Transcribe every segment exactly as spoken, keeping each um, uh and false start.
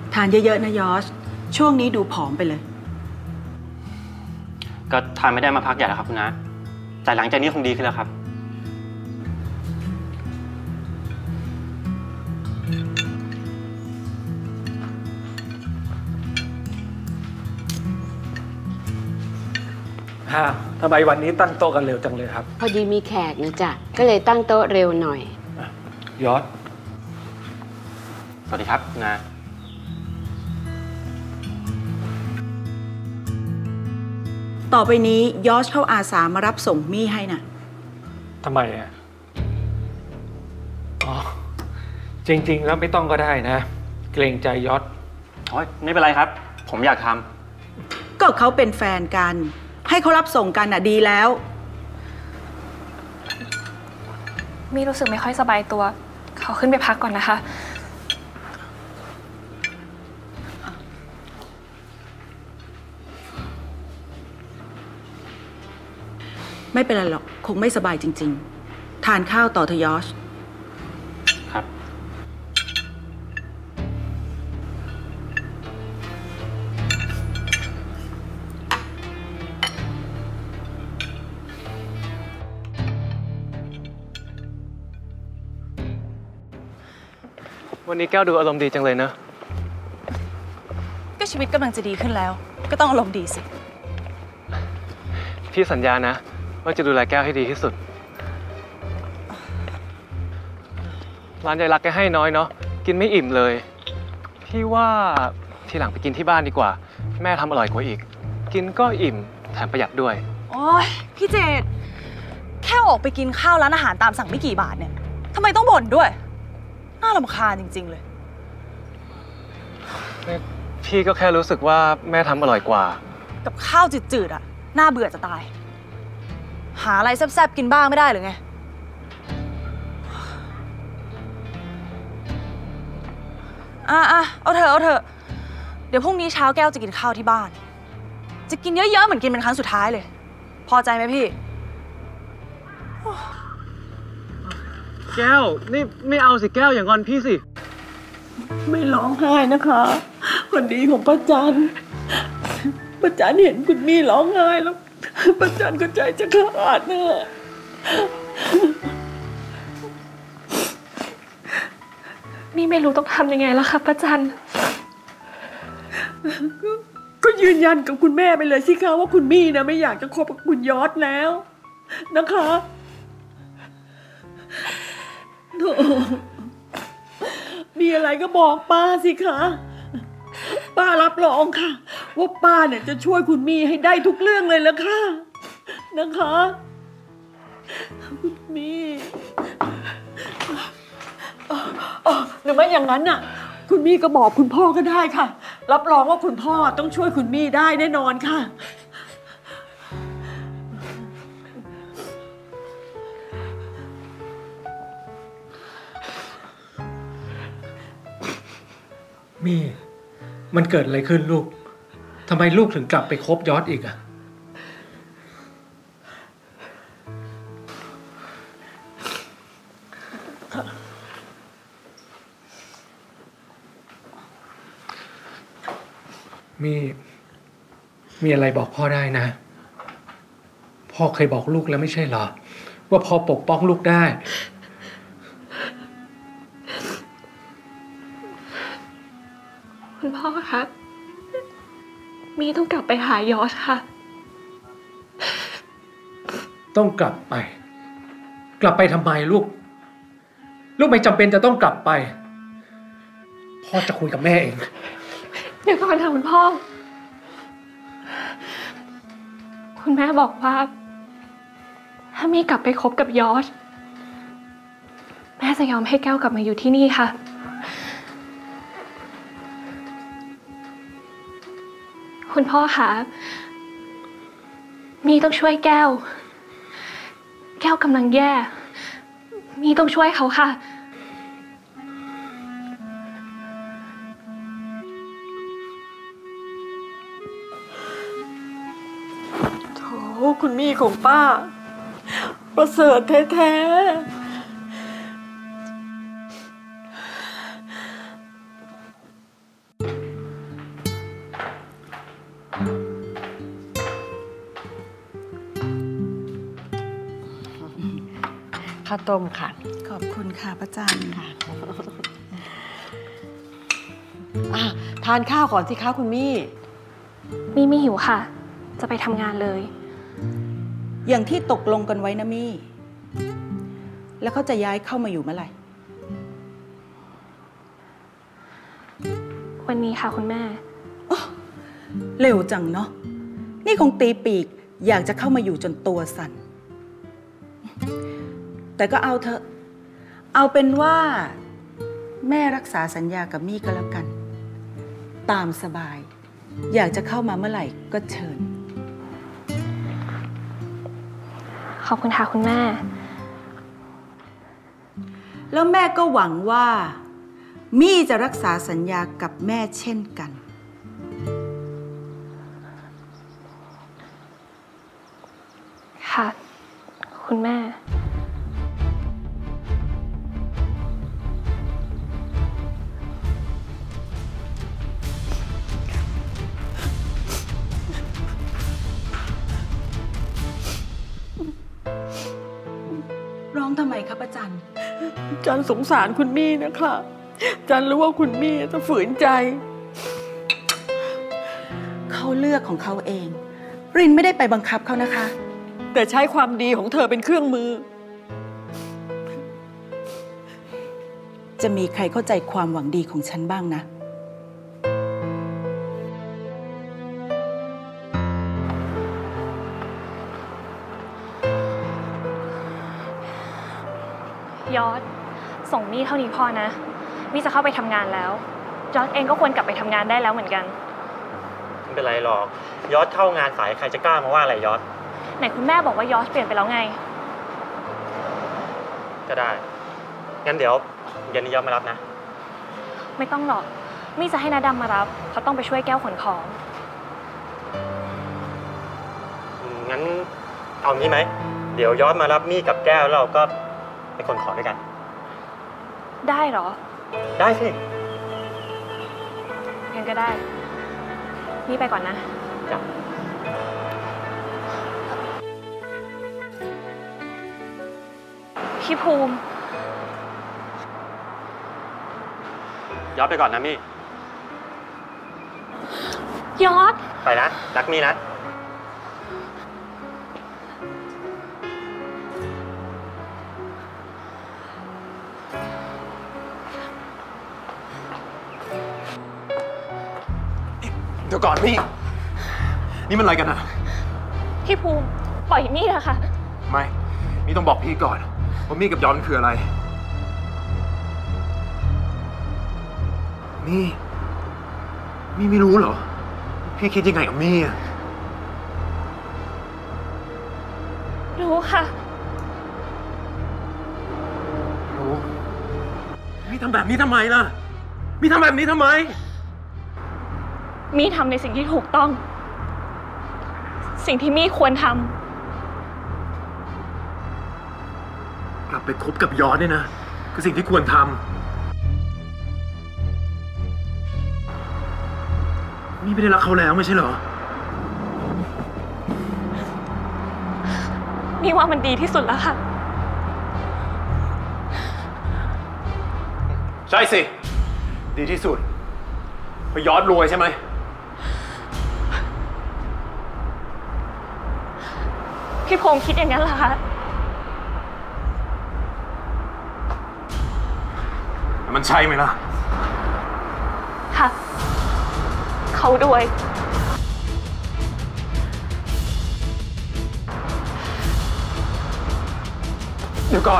ทานเยอะๆนะยอชช่วงนี้ดูผอมไปเลยก็ทานไม่ได้มาพักใหญ่แล้วครับคุณน้าแต่หลังจากนี้คงดีขึ้นแล้วครับฮะทำไมวันนี้ตั้งโต๊ะกันเร็วจังเลยครับพอดีมีแขกนะจ๊ะก็เลยตั้งโต๊ะเร็วหน่อยยอดสวัสดีครับคุณน้าต่อไปนี้ยอชเข้าอาสามารับส่งมี่ให้น่ะทำไมอ่ะอ๋อจริงๆแล้วไม่ต้องก็ได้นะเกรงใจยอดโอ๊ยไม่เป็นไรครับผมอยากทำก็เขาเป็นแฟนกันให้เขารับส่งกันน่ะดีแล้วมี่รู้สึกไม่ค่อยสบายตัวขอขึ้นไปพักก่อนนะคะไม่เป็นไรหรอกคงไม่สบายจริงๆทานข้าวต่อเถอะยอชครับวันนี้แก้วดูอารมณ์ดีจังเลยนะก็ชีวิตกำลังจะดีขึ้นแล้วก็ต้องอารมณ์ดีสิพี่สัญญานะว่าจะดูแลแก้วให้ดีที่สุดร้านยายรักแกให้น้อยเนาะกินไม่อิ่มเลยพี่ว่าทีหลังไปกินที่บ้านดีกว่าแม่ทำอร่อยกว่าอีกกินก็อิ่มแถมประหยัดด้วยโอ้ยพี่เจดแค่ออกไปกินข้าวร้านอาหารตามสั่งไม่กี่บาทเนี่ยทำไมต้องบ่นด้วยน่ารำคาญจริงๆเลยพี่ก็แค่รู้สึกว่าแม่ทำอร่อยกว่ากับข้าวจืดๆอ่ะน่าเบื่อจะตายหาอะไรแซ่บๆกินบ้างไม่ได้หรือไงอ่ะอ่ะเอาเถอะเอาเถอะเดี๋ยวพรุ่งนี้เช้าแก้วจะกินข้าวที่บ้านจะกินเยอะๆเหมือนกินเป็นครั้งสุดท้ายเลยพอใจไหมพี่แก้วนี่ไม่เอาสิแก้วอย่างงอนพี่สิไม่ร้องไห้นะคะคนดีของป้าจันป้าจันเห็นคุณมี่ร้องไห้แล้วป้าจันก็ใจจะขาดเนอะมี่ไม่รู้ต้องทำยังไงแล้วค่ะป้าจันก็ยืนยันกับคุณแม่ไปเลยสิคะว่าคุณมี่นะไม่อยากจะคบกับคุณยอดแล้วนะคะโธ่มีอะไรก็บอกป้าสิคะป้ารับรองค่ะว่าป้าเนี่ยจะช่วยคุณมี่ให้ได้ทุกเรื่องเลยละค่ะนะคะคุณมี่หรือไม่อย่างนั้นน่ะคุณมี่ก็บอกคุณพ่อก็ได้ค่ะรับรองว่าคุณพ่อต้องช่วยคุณมี่ได้แน่นอนค่ะมี่มันเกิดอะไรขึ้นลูกทำไมลูกถึงกลับไปคบยอดอีกอะมีมีอะไรบอกพ่อได้นะพ่อเคยบอกลูกแล้วไม่ใช่เหรอว่าพ่อปกป้องลูกได้คุณพ่อคะมีต้องกลับไปหายอชค่ะต้องกลับไปกลับไปทำไมลูกลูกไม่จำเป็นจะต้องกลับไปพ่อจะคุยกับแม่เองเดี๋ยวก่อนค่ะคุณพ่อคุณแม่บอกว่าถ้ามีกลับไปคบกับยอชแม่จะยอมให้แก้วกลับมาอยู่ที่นี่ค่ะคุณพ่อคะมีต้องช่วยแก้วแก้วกำลังแย่มีต้องช่วยเขาค่ะโถคุณมี่ของป้าประเสริฐแท้ๆข้าวต้มค่ะขอบคุณค่ะป้าจันค่ะอ่ะทานข้าวก่อนสิคะคุณมี่มี่ไม่หิวค่ะ จะไปทำงานเลยอย่างที่ตกลงกันไว้นะมี่ แล้วเขาจะย้ายเข้ามาอยู่เมื่อไหร่วันนี้ค่ะคุณแม่เร็วจังเนาะ นี่คงตีปีกอยากจะเข้ามาอยู่จนตัวสั่น แต่ก็เอาเถอะ เอาเป็นว่าแม่รักษาสัญญากับมี่ก็แล้วกัน ตามสบาย อยากจะเข้ามาเมื่อไหร่ก็เชิญขอบคุณค่ะคุณแม่แล้วแม่ก็หวังว่า มี่จะรักษาสัญญากับแม่เช่นกันค่ะ คุณแม่ร้องทำไมคะป้าจันจันสงสารคุณมี่นะคะ จันรู้ว่าคุณมี่จะฝืนใจเขาเลือกของเขาเอง รินไม่ได้ไปบังคับเขานะคะแต่ใช้ความดีของเธอเป็นเครื่องมือจะมีใครเข้าใจความหวังดีของฉันบ้างนะยอดส่งมี่เท่านี้พอนะ มี่จะเข้าไปทำงานแล้วยอดเองก็ควรกลับไปทำงานได้แล้วเหมือนกันไม่เป็นไรหรอก ยอดเข้างานสายใครจะกล้ามาว่าอะไรยอดไหนคุณแม่บอกว่ายอดเปลี่ยนไปแล้วไงก็ได้ งั้นเดี๋ยวเย็นนี้ยอดมารับนะไม่ต้องหรอก มี่จะให้นาดำมารับเขาต้องไปช่วยแก้วขนของอืมงั้นเอางี้ไหม เดี๋ยวยอดมารับมี่กับแก้วแล้วเราก็ไปขนของด้วยกันได้เหรอได้สิงั้นก็ได้ มี่ไปก่อนนะจ้ะพี่ภูมิยอดไปก่อนนะมี่ยอดไปนะ รักมี่นะเดี๋ยวก่อนมี่ นี่มันอะไรกันอะพี่ภูมิ ปล่อยมี่เถอะค่ะไม่มี่ต้องบอกพี่ก่อนว่ามี่กับย้อนคืออะไร มี่ มี่ไม่รู้เหรอ พี่คิดยังไงกับมี่อะรู้ค่ะรู้มี่ทำแบบนี้ทำไมล่ะ มี่ทำแบบนี้ทำไมมี่ทำในสิ่งที่ถูกต้อง สิ่งที่มี่ควรทำกลับไปคบกับยอดเนี่ยนะคือสิ่งที่ควรทำมี่ไม่ได้รักเขาแล้วไม่ใช่เหรอมี่ว่ามันดีที่สุดแล้วค่ะใช่สิ ดีที่สุดเพราะยอดรวยใช่ไหมพี่พงษ์คิดอย่างนั้นเหรอคะมันใช่ไหมล่ะค่ะ เขาด้วยเดี๋ยวก่อน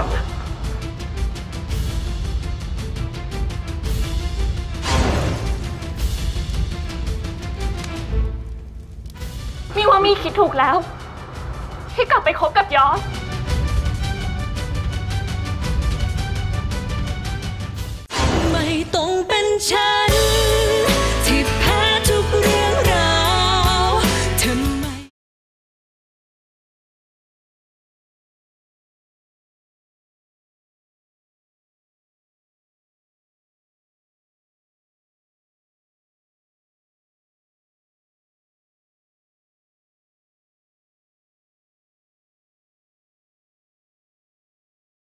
มี่ว่ามี่คิดถูกแล้ว ที่กลับไปคบกับยอสไม่ต้องเป็นฉัน